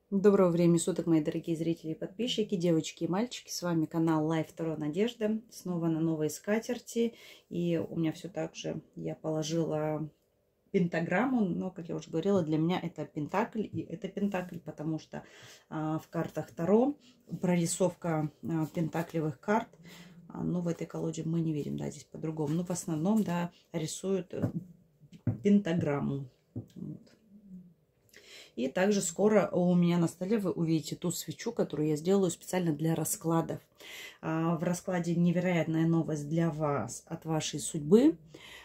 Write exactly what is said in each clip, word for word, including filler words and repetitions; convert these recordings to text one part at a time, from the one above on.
Доброго времени суток, мои дорогие зрители и подписчики, девочки и мальчики. С вами канал Life Таро Надежда. Снова на новой скатерти. И у меня все так же, я положила пентаграмму, но, как я уже говорила, для меня это пентакль. И это пентакль, потому что а, в картах Таро прорисовка а, пентаклевых карт, а, ну, в этой колоде мы не видим, да, здесь по-другому. Но в основном, да, рисуют пентаграмму. Вот. И также скоро у меня на столе вы увидите ту свечу, которую я сделаю специально для раскладов. В раскладе невероятная новость для вас от вашей судьбы.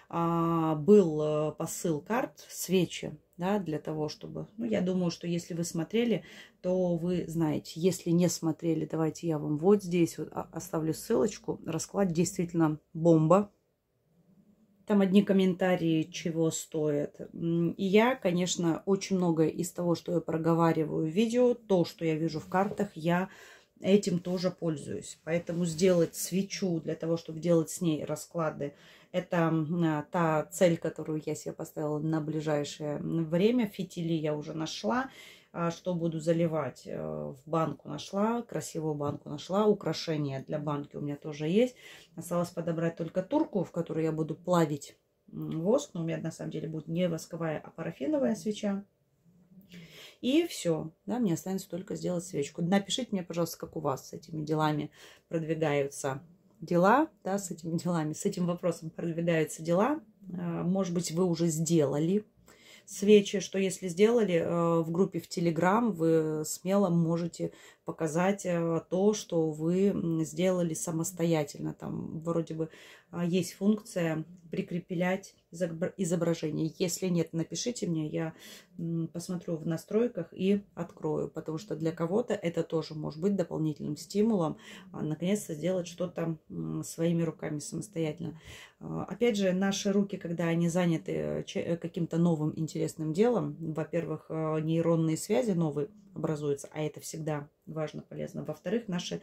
Был посыл карт, свечи, да, для того, чтобы... Ну, я думаю, что если вы смотрели, то вы знаете. Если не смотрели, давайте я вам вот здесь вот оставлю ссылочку. Расклад действительно бомба. Там одни комментарии, чего стоят. И я, конечно, очень многое из того, что я проговариваю в видео, то, что я вижу в картах, я этим тоже пользуюсь. Поэтому сделать свечу для того, чтобы делать с ней расклады, это та цель, которую я себе поставила на ближайшее время. Фитили я уже нашла. Что буду заливать? В банку нашла, красивую банку нашла. Украшения для банки у меня тоже есть. Осталось подобрать только турку, в которой я буду плавить воск. Но у меня на самом деле будет не восковая, а парафиновая свеча. И все. Да, мне останется только сделать свечку. Напишите мне, пожалуйста, как у вас с этими делами продвигаются дела. Да, с этими делами, с этим вопросом продвигаются дела. Может быть, вы уже сделали свечи, что если сделали в группе в Telegram, вы смело можете показать то, что вы сделали самостоятельно. Там вроде бы есть функция прикреплять изображение. Если нет, напишите мне, я посмотрю в настройках и открою, потому что для кого-то это тоже может быть дополнительным стимулом наконец-то сделать что-то своими руками самостоятельно. Опять же, наши руки, когда они заняты каким-то новым интересным делом, во-первых, нейронные связи новые образуются, а это всегда важно, полезно. Во-вторых, наши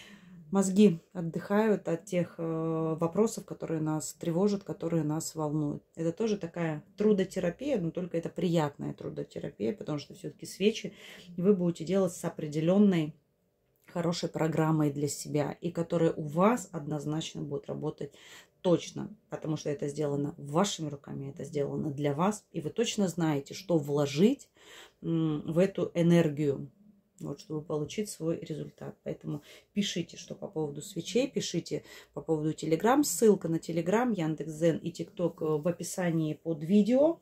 мозги отдыхают от тех вопросов, которые нас тревожат, которые нас волнуют. Это тоже такая трудотерапия, но только это приятная трудотерапия, потому что все-таки свечи вы будете делать с определенной хорошей программой для себя, и которая у вас однозначно будет работать точно, потому что это сделано вашими руками, это сделано для вас, и вы точно знаете, что вложить в эту энергию, вот, чтобы получить свой результат. Поэтому пишите, что по поводу свечей, пишите по поводу Telegram. Ссылка на Telegram, Яндекс.Дзен и ТикТок в описании под видео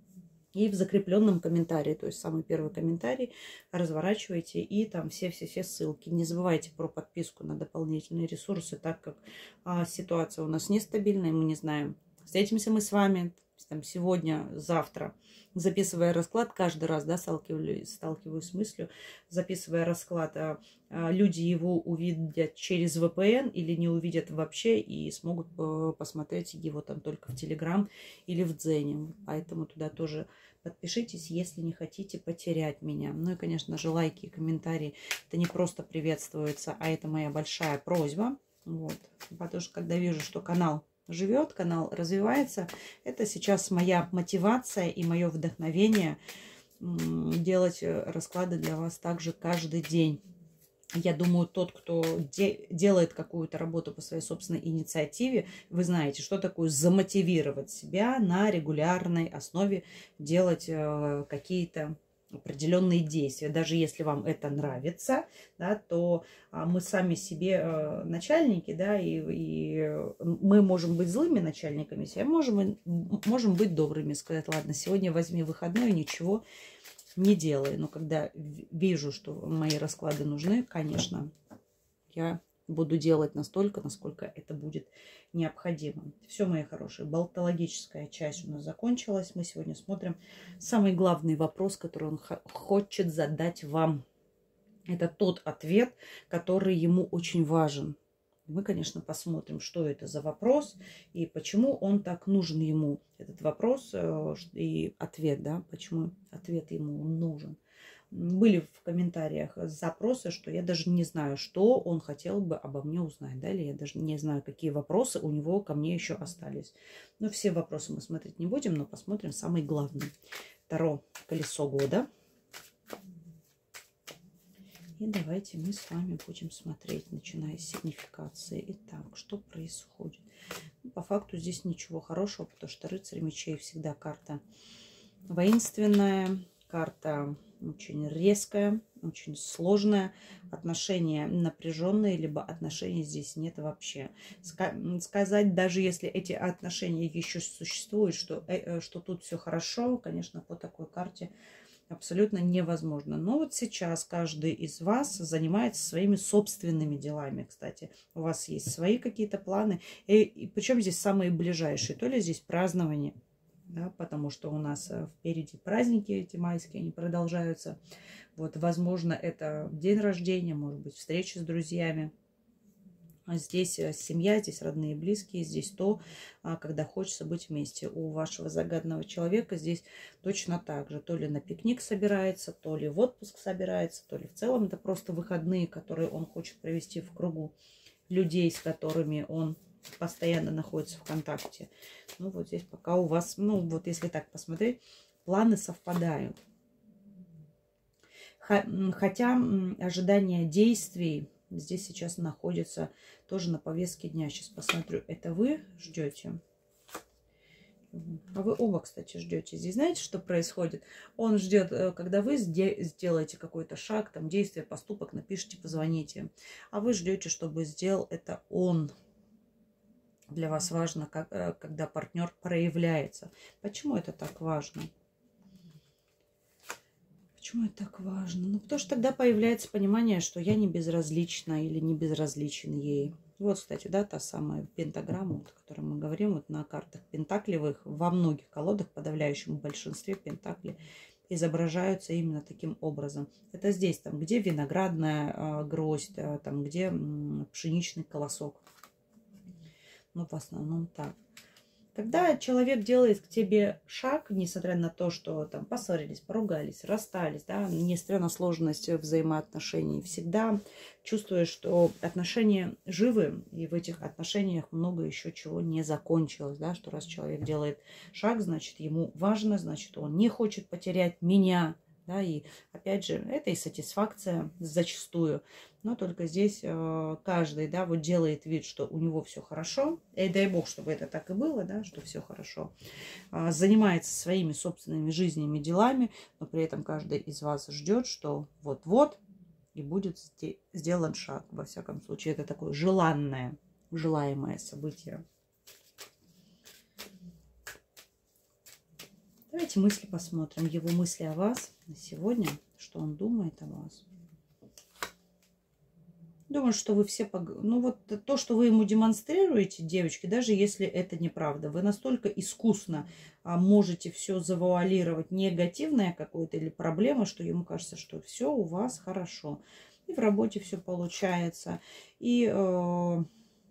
и в закрепленном комментарии. То есть самый первый комментарий разворачивайте, и там все-все-все ссылки. Не забывайте про подписку на дополнительные ресурсы, так как а, ситуация у нас нестабильная, мы не знаем, встретимся мы с вами там, сегодня, завтра. Записывая расклад, каждый раз, да, сталкиваюсь, сталкиваюсь с мыслью, записывая расклад, а, а, люди его увидят через вэ пэ эн или не увидят вообще и смогут а, посмотреть его там только в Telegram или в Дзене. Поэтому туда тоже подпишитесь, если не хотите потерять меня. Ну и, конечно же, лайки и комментарии. Это не просто приветствуется, а это моя большая просьба. Вот. Потому что когда вижу, что канал живет, канал развивается, это сейчас моя мотивация и мое вдохновение делать расклады для вас также каждый день. Я думаю, тот, кто де делает какую-то работу по своей собственной инициативе, вы знаете, что такое замотивировать себя на регулярной основе делать э, какие-то определенные действия. Даже если вам это нравится, да, то а, мы сами себе а, начальники, да, и, и мы можем быть злыми начальниками, а можем, можем быть добрыми, сказать, ладно, сегодня возьми выходной, ничего не делай. Но когда вижу, что мои расклады нужны, конечно, я буду делать настолько, насколько это будет необходимо. Все, мои хорошие, болтологическая часть у нас закончилась. Мы сегодня смотрим самый главный вопрос, который он хочет задать вам. Это тот ответ, который ему очень важен. Мы, конечно, посмотрим, что это за вопрос и почему он так нужен ему. Этот вопрос и ответ, да, почему ответ ему нужен. Были в комментариях запросы, что я даже не знаю, что он хотел бы обо мне узнать. Да? Или я даже не знаю, какие вопросы у него ко мне еще остались. Но все вопросы мы смотреть не будем, но посмотрим самый главный. Таро «Колесо года». И давайте мы с вами будем смотреть, начиная с сигнификации. Итак, что происходит? Ну, по факту здесь ничего хорошего, потому что рыцарь мечей всегда карта воинственная, карта очень резкая, очень сложная, отношения напряженные, либо отношений здесь нет вообще. Сказать, даже если эти отношения еще существуют, что, что тут все хорошо, конечно, по такой карте абсолютно невозможно. Но вот сейчас каждый из вас занимается своими собственными делами, кстати. У вас есть свои какие-то планы, и, и причем здесь самые ближайшие, то ли здесь празднование, да, потому что у нас впереди праздники эти майские, они продолжаются. Вот, возможно, это день рождения, может быть, встреча с друзьями. А здесь семья, здесь родные и близкие, здесь то, когда хочется быть вместе. У вашего загаданного человека здесь точно так же. То ли на пикник собирается, то ли в отпуск собирается, то ли в целом это просто выходные, которые он хочет провести в кругу людей, с которыми он постоянно находится в контакте. Ну вот здесь пока у вас, ну вот если так посмотреть, планы совпадают. Хотя ожидание действий здесь сейчас находится тоже на повестке дня. Сейчас посмотрю, это вы ждете? А вы оба, кстати, ждете. Здесь знаете, что происходит? Он ждет, когда вы сделаете какой-то шаг, там, действие, поступок, напишите, позвоните. А вы ждете, чтобы сделал это он. Для вас важно, как, когда партнер проявляется. Почему это так важно? Почему это так важно? Ну, потому что тогда появляется понимание, что я не безразлична или не безразличен ей. Вот, кстати, да, та самая пентаграмма, о которой мы говорим, вот на картах пентаклевых, во многих колодах, в подавляющем большинстве пентакли изображаются именно таким образом. Это здесь, там, где виноградная э, гроздь, э, там, где м, пшеничный колосок. Ну, в основном так. Когда человек делает к тебе шаг, несмотря на то, что там поссорились, поругались, расстались, да, несмотря на сложность взаимоотношений, всегда чувствуешь, что отношения живы, и в этих отношениях много еще чего не закончилось, да, что раз человек делает шаг, значит, ему важно, значит, он не хочет потерять меня, да, и опять же, это и сатисфакция зачастую. Но только здесь э, каждый, да, вот делает вид, что у него все хорошо. И дай бог, чтобы это так и было, да, что все хорошо. Э, занимается своими собственными жизненными делами, но при этом каждый из вас ждет, что вот-вот и будет сделан шаг. Во всяком случае, это такое желанное, желаемое событие. Давайте мысли посмотрим. Его мысли о вас на сегодня. Что он думает о вас. Думаю, что вы все... Пог... Ну вот то, что вы ему демонстрируете, девочки, даже если это неправда, вы настолько искусно а, можете все завуалировать, негативное какое-то или проблема, что ему кажется, что все у вас хорошо. И в работе все получается. И... Э...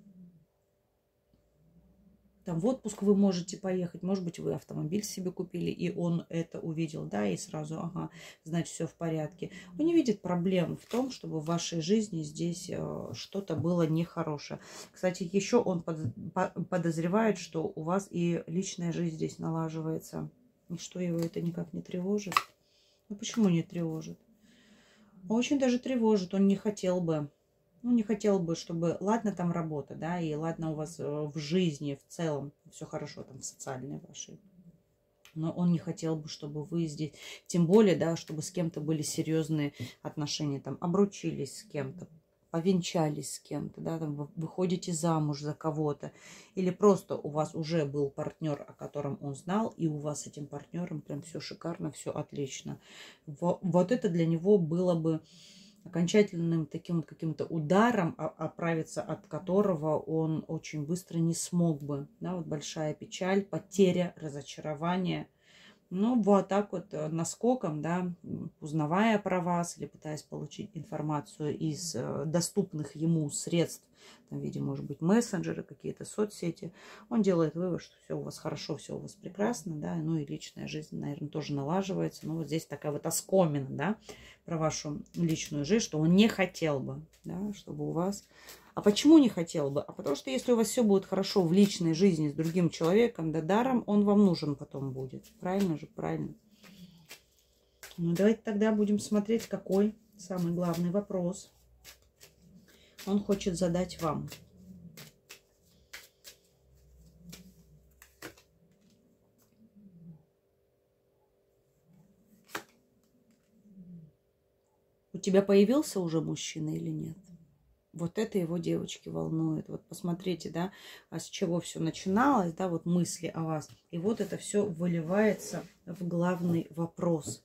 Там в отпуск вы можете поехать, может быть, вы автомобиль себе купили, и он это увидел, да, и сразу, ага, значит, все в порядке. Он не видит проблем в том, чтобы в вашей жизни здесь э, что-то было нехорошее. Кстати, еще он под, по, подозревает, что у вас и личная жизнь здесь налаживается, и что его это никак не тревожит. Ну, почему не тревожит? Очень даже тревожит, он не хотел бы. Ну, не хотел бы, чтобы, ладно, там работа, да, и ладно, у вас в жизни в целом все хорошо, там, в социальной вашей. Но он не хотел бы, чтобы вы здесь, тем более, да, чтобы с кем-то были серьезные отношения, там, обручились с кем-то, повенчались с кем-то, да, там, вы выходите замуж за кого-то, или просто у вас уже был партнер, о котором он знал, и у вас с этим партнером прям все шикарно, все отлично. Вот это для него было бы окончательным таким каким-то ударом, оправиться от которого он очень быстро не смог бы. Да, вот большая печаль, потеря, разочарование. Ну, вот так вот наскоком, да, узнавая про вас или пытаясь получить информацию из доступных ему средств, там, в виде, может быть, мессенджеры, какие-то соцсети, он делает вывод, что все у вас хорошо, все у вас прекрасно, да, ну и личная жизнь, наверное, тоже налаживается. Ну, вот здесь такая вот оскомина, да, про вашу личную жизнь, что он не хотел бы, да, чтобы у вас... А почему не хотел бы? А потому что если у вас все будет хорошо в личной жизни с другим человеком, да даром он вам нужен потом будет. Правильно же? Правильно. Ну, давайте тогда будем смотреть, какой самый главный вопрос он хочет задать вам. У тебя появился уже мужчина или нет? Вот это его, девочки, волнует. Вот посмотрите, да, а с чего все начиналось, да, вот мысли о вас. И вот это все выливается в главный вопрос.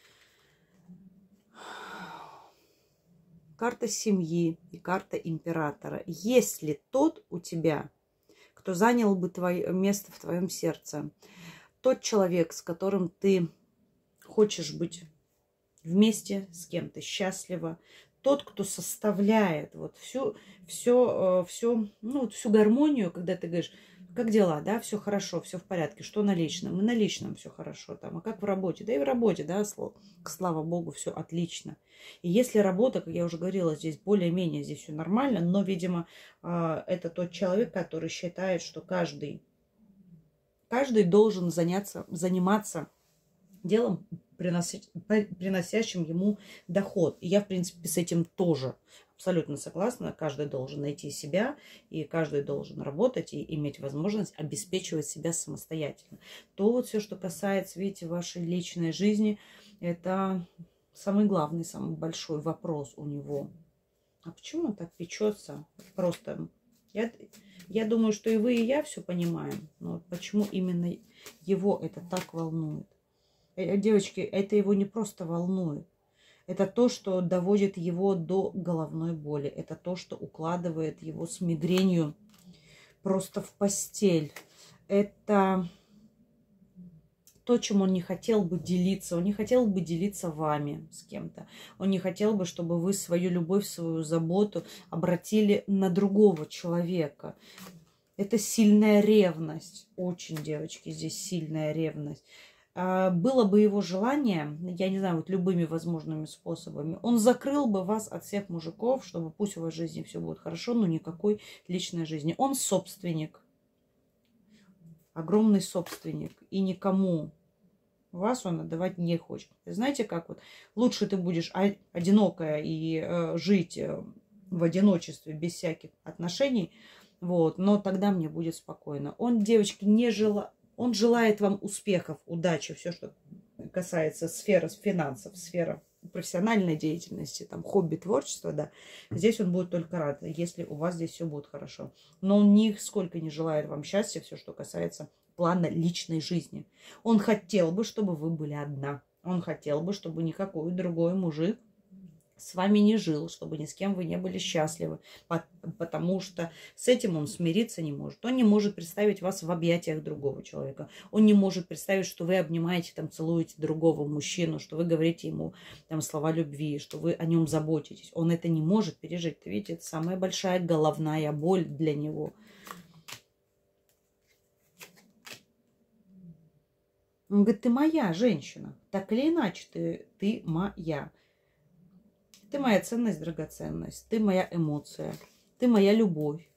Карта семьи и карта императора. Есть ли тот у тебя, кто занял бы твое место в твоем сердце? Тот человек, с которым ты хочешь быть вместе с кем-то, счастливо. Тот, кто составляет вот всю, все, все, ну, всю гармонию, когда ты говоришь, как дела, да, все хорошо, все в порядке, что на личном? И на личном все хорошо там, а как в работе? Да и в работе, да, слава богу, все отлично. И если работа, как я уже говорила, здесь более-менее, здесь все нормально, но, видимо, это тот человек, который считает, что каждый, каждый должен заняться, заниматься делом, приносящим ему доход. И я, в принципе, с этим тоже абсолютно согласна. Каждый должен найти себя, и каждый должен работать и иметь возможность обеспечивать себя самостоятельно. То вот все, что касается, видите, вашей личной жизни, это самый главный, самый большой вопрос у него. А почему он так печется? Просто я, я думаю, что и вы, и я все понимаем. Но почему именно его это так волнует? Девочки, это его не просто волнует. Это то, что доводит его до головной боли. Это то, что укладывает его с мигренью просто в постель. Это то, чем он не хотел бы делиться. Он не хотел бы делиться вами с кем-то. Он не хотел бы, чтобы вы свою любовь, свою заботу обратили на другого человека. Это сильная ревность. Очень, девочки, здесь сильная ревность. Было бы его желание, я не знаю, вот любыми возможными способами, он закрыл бы вас от всех мужиков, чтобы пусть у вас в жизни все будет хорошо, но никакой личной жизни. Он собственник, огромный собственник, и никому вас он отдавать не хочет. Знаете, как вот лучше ты будешь одинокая и э, жить в одиночестве без всяких отношений, вот, но тогда мне будет спокойно. Он, девочки, не желает. Он желает вам успехов, удачи, все, что касается сферы финансов, сферы профессиональной деятельности, там, хобби, творчества, да. Здесь он будет только рад, если у вас здесь все будет хорошо. Но он нисколько не желает вам счастья, все, что касается плана личной жизни. Он хотел бы, чтобы вы были одна. Он хотел бы, чтобы никакой другой мужик с вами не жил, чтобы ни с кем вы не были счастливы, потому что с этим он смириться не может. Он не может представить вас в объятиях другого человека. Он не может представить, что вы обнимаете, там, целуете другого мужчину, что вы говорите ему там, слова любви, что вы о нем заботитесь. Он это не может пережить. Видите, это самая большая головная боль для него. Он говорит, ты моя женщина. Так или иначе, ты, ты моя. Ты моя ценность, драгоценность. Ты моя эмоция. Ты моя любовь.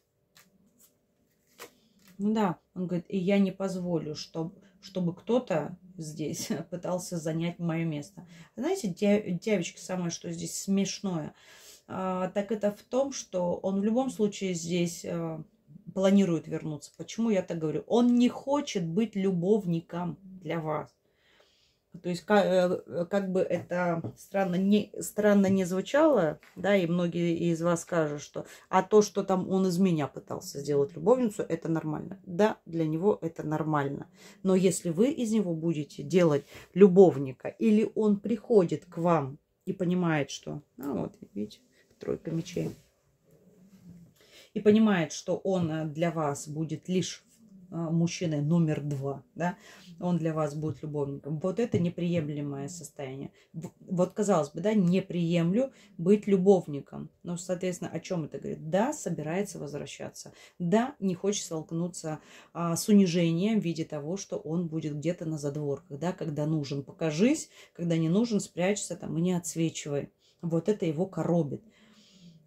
Ну да, он говорит, и я не позволю, чтобы, чтобы кто-то здесь пытался занять мое место. Знаете, девочки, самое, что здесь смешное, а, так это в том, что он в любом случае здесь а, планирует вернуться. Почему я так говорю? Он не хочет быть любовником для вас. То есть, как, как бы это странно не, странно не звучало, да, и многие из вас скажут, что а то, что там он из меня пытался сделать любовницу, это нормально. Да, для него это нормально. Но если вы из него будете делать любовника, или он приходит к вам и понимает, что, ну вот, видите, тройка мечей, и понимает, что он для вас будет лишь мужчиной номер два, да, он для вас будет любовником. Вот это неприемлемое состояние. Вот, казалось бы, да, не приемлю быть любовником. Но, соответственно, о чем это говорит? Да, собирается возвращаться. Да, не хочет столкнуться а, с унижением в виде того, что он будет где-то на задворках, да, когда нужен, покажись, когда не нужен, спрячься там и не отсвечивай. Вот это его коробит.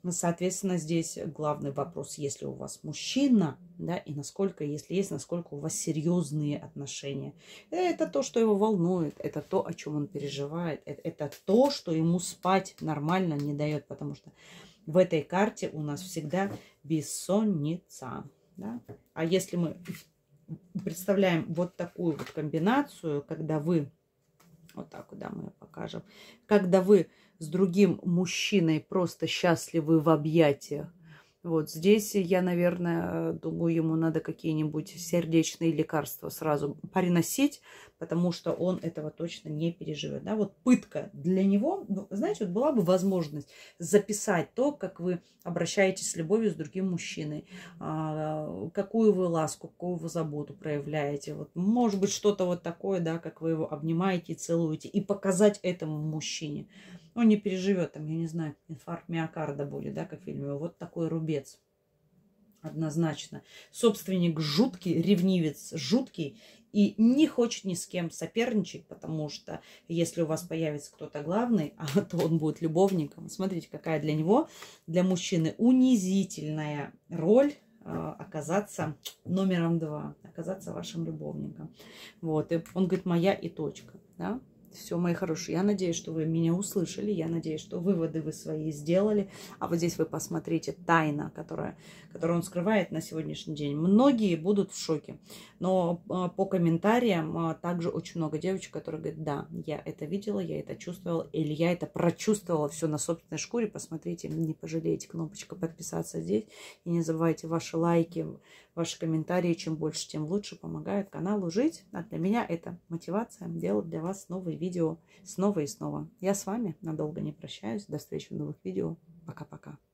Соответственно, здесь главный вопрос, если у вас мужчина, да, и насколько, если есть, насколько у вас серьезные отношения. Это то, что его волнует, это то, о чем он переживает, это, это то, что ему спать нормально не дает, потому что в этой карте у нас всегда бессонница. Да? А если мы представляем вот такую вот комбинацию, когда вы, вот так вот, да, мы покажем, когда вы с другим мужчиной просто счастливы в объятиях. Вот здесь я, наверное, думаю, ему надо какие-нибудь сердечные лекарства сразу приносить, потому что он этого точно не переживет. Да? Вот пытка для него, знаете, вот была бы возможность записать то, как вы обращаетесь с любовью с другим мужчиной, какую вы ласку, какую вы заботу проявляете. Вот, может быть, что-то вот такое, да, как вы его обнимаете и целуете, и показать этому мужчине. Он не переживет, там, я не знаю, инфаркт миокарда будет, да, как в фильме. Вот такой рубец. Однозначно. Собственник жуткий, ревнивец жуткий и не хочет ни с кем соперничать, потому что если у вас появится кто-то главный, а то он будет любовником. Смотрите, какая для него, для мужчины унизительная роль оказаться номером два, оказаться вашим любовником. Вот. И он говорит, моя и точка, да. Все, мои хорошие, я надеюсь, что вы меня услышали, я надеюсь, что выводы вы свои сделали. А вот здесь вы посмотрите тайна, которая, которую он скрывает на сегодняшний день. Многие будут в шоке, но по комментариям также очень много девочек, которые говорят, да, я это видела, я это чувствовала, или я это прочувствовала все на собственной шкуре. Посмотрите, не пожалейте, кнопочка подписаться здесь. И не забывайте ваши лайки, ваши комментарии, чем больше, тем лучше, помогают каналу жить. А для меня это мотивация делать для вас новые видео снова и снова. Я с вами надолго не прощаюсь. До встречи в новых видео. Пока-пока.